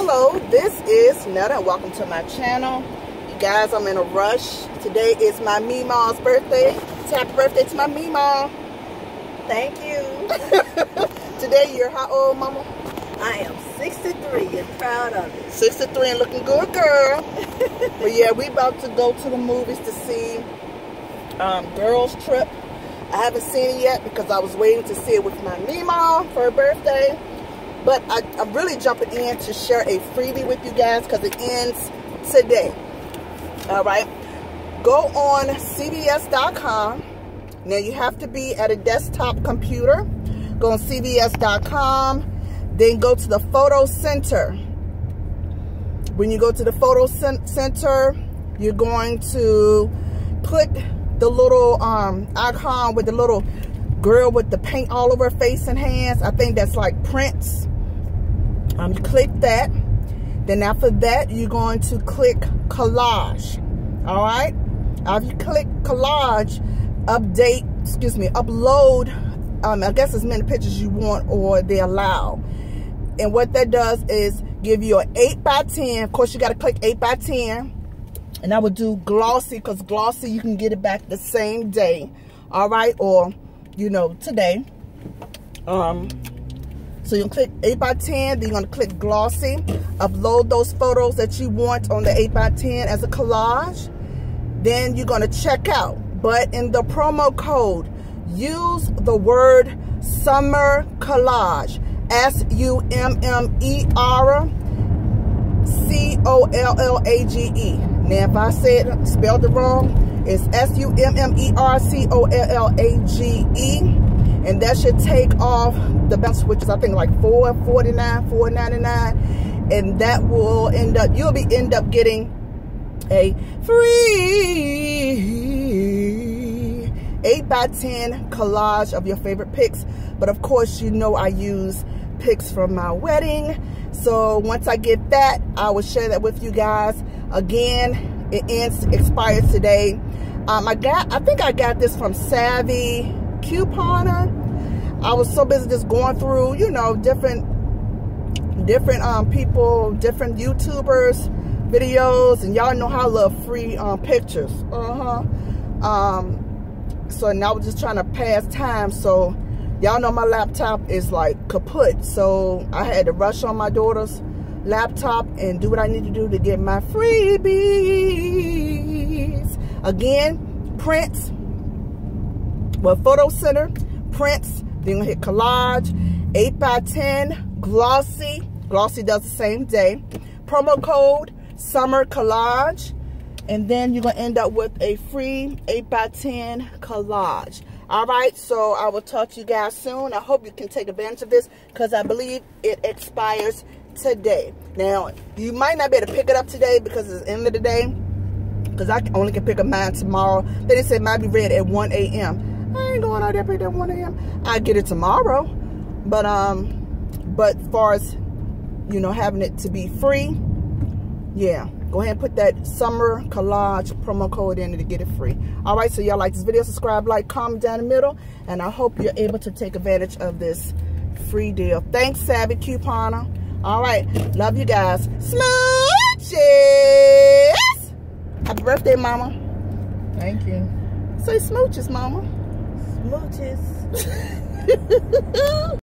Hello, this is Netta and welcome to my channel. You guys, I'm in a rush. Today is my Meemaw's birthday. Happy birthday to my Meemaw. Thank you. Today you're how old, Mama? I am 63 and proud of it. 63 and looking good, girl. But yeah, we about to go to the movies to see Girls Trip. I haven't seen it yet because I was waiting to see it with my Meemaw for her birthday. But I'm really jumping in to share a freebie with you guys because it ends today. Alright. Go on CVS.com. Now you have to be at a desktop computer. Go on CVS.com. Then go to the photo center. When you go to the photo center, you're going to click the little icon with the little girl with the paint all over her face and hands. I think that's like Prince. You click that. Then after that, you're going to click collage. All right. After you click collage, upload. I guess as many pictures you want or they allow. And what that does is give you an 8x10. Of course, you got to click 8x10. And I would do glossy because glossy you can get it back the same day. All right, or you know today. So you click 8x10, then you're going to click glossy, upload those photos that you want on the 8x10 as a collage. Then you're going to check out. But in the promo code, use the word Summer Collage, SUMMERCOLLAGE. Now if I spelled it wrong, it's SUMMERCOLLAGE. And that should take off the balance, which is I think like $4.49, $4.99, and that will end up end up getting a free 8x10 collage of your favorite pics. But of course, you know I use pics from my wedding. So once I get that, I will share that with you guys. Again, it expires today. I think I got this from Savvy Couponer. I was so busy just going through, you know, different people, different YouTubers videos, and y'all know how I love free pictures. So now I was just trying to pass time. So y'all know my laptop is like kaput, so I had to rush on my daughter's laptop and do what I need to do to get my freebies. Again, Prince. Well, Photo Center, Prince, then you're going to hit collage, 8x10, glossy. Glossy does the same day. Promo code, Summer Collage. And then you're going to end up with a free 8x10 collage. All right, so I will talk to you guys soon. I hope you can take advantage of this because I believe it expires today. Now, you might not be able to pick it up today because it's the end of the day. Because I only can pick up mine tomorrow. Then it said it might be ready at 1 a.m. I ain't going out there pick it at 1 a.m. I get it tomorrow. But as far as, you know, having it to be free, yeah. Go ahead and put that Summer Collage promo code in to get it free. All right, so y'all like this video, subscribe, like, comment down the middle. And I hope you're able to take advantage of this free deal. Thanks, Savvy Couponer. All right, love you guys. Smooches! Happy birthday, Mama. Thank you. Say smooches, Mama. Smooches.